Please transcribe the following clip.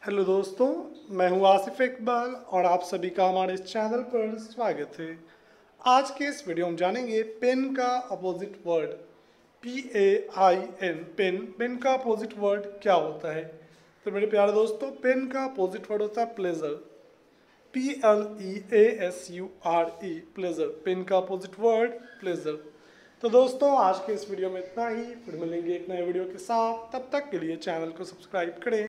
Hello दोस्तों, मैं हूं आसिफ इकबाल और आप सभी का हमारे इस चैनल पर स्वागत है। आज के इस वीडियो में जानेंगे पेन का अपोजिट वर्ड PAIN। पेन का अपोजिट वर्ड क्या होता है। तो मेरे प्यारे दोस्तों, पेन का अपोजिट वर्ड होता है प्लेजर। PLEASURE, pleasure. पेन का अपोजिट वर्ड प्लेजर। तो दोस्तों, आज के इस वीडियो में इतना ही। फिर मिलेंगे एक नए वीडियो के साथ। तब तक के लिए चैनल को सब्सक्राइब करें।